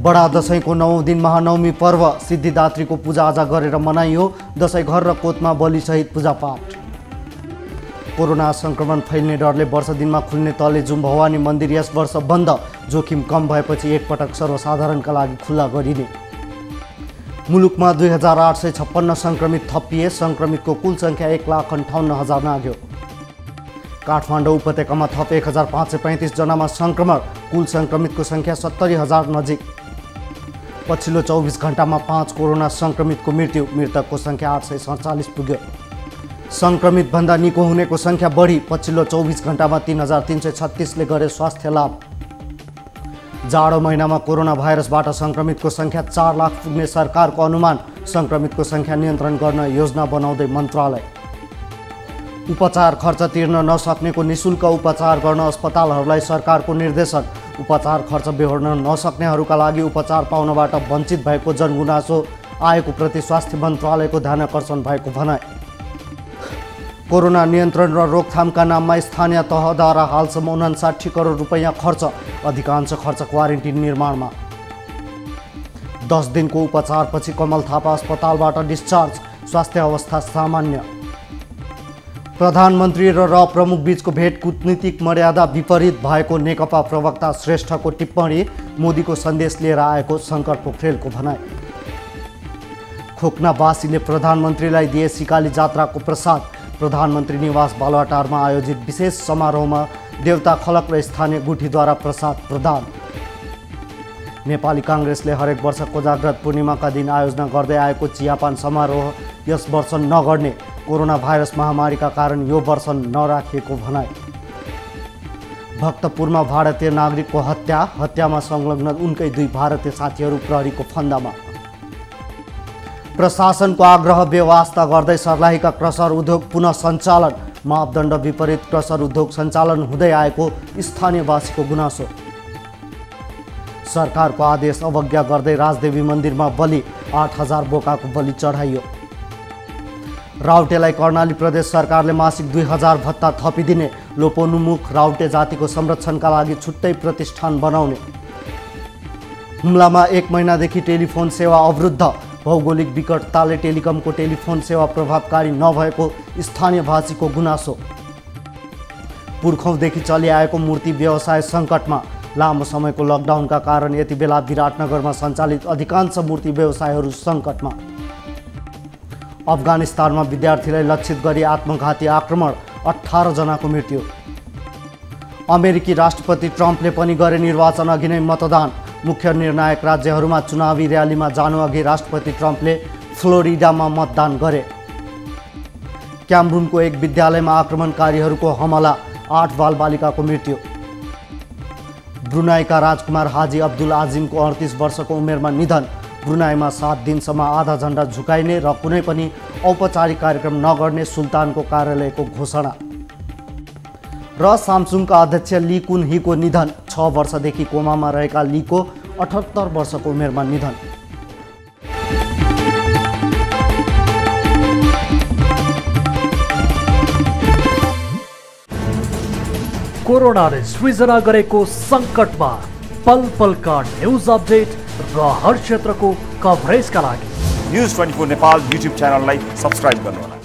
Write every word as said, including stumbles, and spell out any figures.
बडा दशैंको नौौं दिन महानवमी पर्व सिद्धिदात्रीको पूजाआजा गरेर मनाइयो। दशैं घर र कोतमा बलिसहित पूजापाठ। कोरोना संक्रमण फैल्ने डरले वर्ष दिनमा खुल्ने तलेजुम भवानी मन्दिर यस वर्ष बन्द। जोखिम कम भएपछि एकपटक सर्वसाधारणका लागि खुल्ला गरिने। मुलुकमा दुई हजार आठ सय छप्पन्न संक्रमित थपिए। संक्रमितको कुल संख्या एक लाख अन्ठाउन्न हजार नाग्यो। काठमाडौँ उपत्यकामा थप एक हजार पाँच सय पैँतिस जनामा संक्रमण। कुल संक्रमितको संख्या सत्तरी हजार नजिक। पछिल्लो चौबिस घण्टामा पाँच कोरोना संक्रमितको मृत्यु। मृतकको संख्या आठ सय सडचालिस पुग्यो। संक्रमित भन्दा निको हुनेको संख्या बढी। पछिल्लो चौबिस घण्टामा तीन हजार तीन सय छत्तीसले गरे स्वास्थ्य लाभ। जाडो महिनामा कोरोना भाइरसबाट संक्रमितको संख्या चार लाख पुग्ने सरकारको अनुमान। संक्रमितको संख्या नियन्त्रण गर्न योजना बनाउँदै मन्त्रालय। उपचार खर्च तिर्न नसक्नेको निशुल्क उपचार गर्न अस्पतालहरूलाई सरकारको निर्देशन। उपचार खर्च बेहोर्न नसक्नेहरूका लागि उपचार पाउनबाट वञ्चित भएको जनगुनासो आएको प्रति स्वास्थ्य मन्त्रालयको ध्यानाकर्षण भएको भनाइ। कोरोना नियन्त्रण र रोकथामका नाममा स्थानीय तहद्वारा हालसम्म उनासाठी करोड रुपैयाँ खर्च। अधिकांश खर्च क्वारेन्टिन निर्माणमा। दस दिनको उपचारपछि कमल थापा अस्पतालबाट डिस्चार्ज। स्वास्थ्य अवस्था सामान्य। प्रधानमन्त्री र र प्रमुख बीचको भेट कूटनीतिक मर्यादा विपरीत भएको नेकपा प्रवक्ता श्रेष्ठको टिप्पणी। मोदीको सन्देश लिएर आएको शङ्कर पोखरेलको भनाइ। खोक्नावासीले प्रधानमन्त्रीलाई दिए सिकाली जात्राको प्रसाद। प्रधानमन्त्री निवास बालुवाटारमा आयोजित विशेष समारोहमा देवता खलक र स्थानीय गुठीद्वारा प्रसाद प्रदान। नेपाली काङ्ग्रेसले हरेक वर्ष कोजाग्रत पूर्णिमाका दिन आयोजना गर्दै आएको चियापान समारोह यस वर्ष नगर्ने। कोरोना भाइरस महामारीका कारण यो वर्ष नराखिएको भनाइ। भक्तपुरमा भारतीय नागरिकको हत्या। हत्यामा संलग्न उनकै दुई भारतीय साथीहरू प्रहरीको फन्दामा। प्रशासनको आग्रह बेवास्ता गर्दै सर्लाहीका क्रसर उद्योग पुनः सञ्चालन। मापदण्ड विपरीत क्रसर उद्योग सञ्चालन हुँदै आएको स्थानीयवासीको गुनासो। सरकारको आदेश अवज्ञा गर्दै राजदेवी मन्दिरमा बलि। आठ हजार बोकाको बलि चढाइयो। राउटेलाई कर्णाली प्रदेश सरकारले मासिक दुई हजार भत्ता थपिदिने। लोपोन्मुख राउटे जातिको संरक्षणका लागि छुट्टै प्रतिष्ठान बनाउने। हुम्लामा एक महिनादेखि टेलिफोन सेवा अवरुद्ध। भौगोलिक विकटताले टेलिकमको टेलिफोन सेवा प्रभावकारी नभएको स्थानीयवासीको गुनासो। पुर्खौँदेखि चलिआएको मूर्ति व्यवसाय सङ्कटमा। लामो समयको लकडाउनका कारण यति बेला विराटनगरमा सञ्चालित अधिकांश मूर्ति व्यवसायहरू सङ्कटमा। अफगानिस्तानमा विद्यार्थीलाई लक्षित गरी आत्मघाती आक्रमण। अठार जनाको मृत्यु। अमेरिकी राष्ट्रपति ट्रम्पले पनि गरे निर्वाचन अघि नै मतदान। मुख्य निर्णायक राज्यहरूमा चुनावी र्यालीमा जानुअघि राष्ट्रपति ट्रम्पले फ्लोरिडामा मतदान गरे। क्यामरूनको एक विद्यालयमा आक्रमणकारीहरूको हमला। आठ बालबालिकाको मृत्यु। ब्रुनाईका राजकुमार हाजी अब्दुल आजिमको अडतिस वर्षको उमेरमा निधन। ब्रुनाईमा सात दिनसम्म आधा झण्डा झुकाइने र कुनै पनि औपचारिक कार्यक्रम नगर्ने सुल्तानको कार्यालयको घोषणा। र सामसुङका अध्यक्ष ली कुन हीको निधन। छ वर्षदेखि कोमामा रहेका लीको अठहत्तर वर्षको उमेरमा निधन। कोरोनाले सृजना गरेको सङ्कटमा पल पलका न्युज अपडेट र हर क्षेत्रको कभरेजका लागि news twenty four Nepal YouTube च्यानललाई सब्स्क्राइब गर्नुहोला।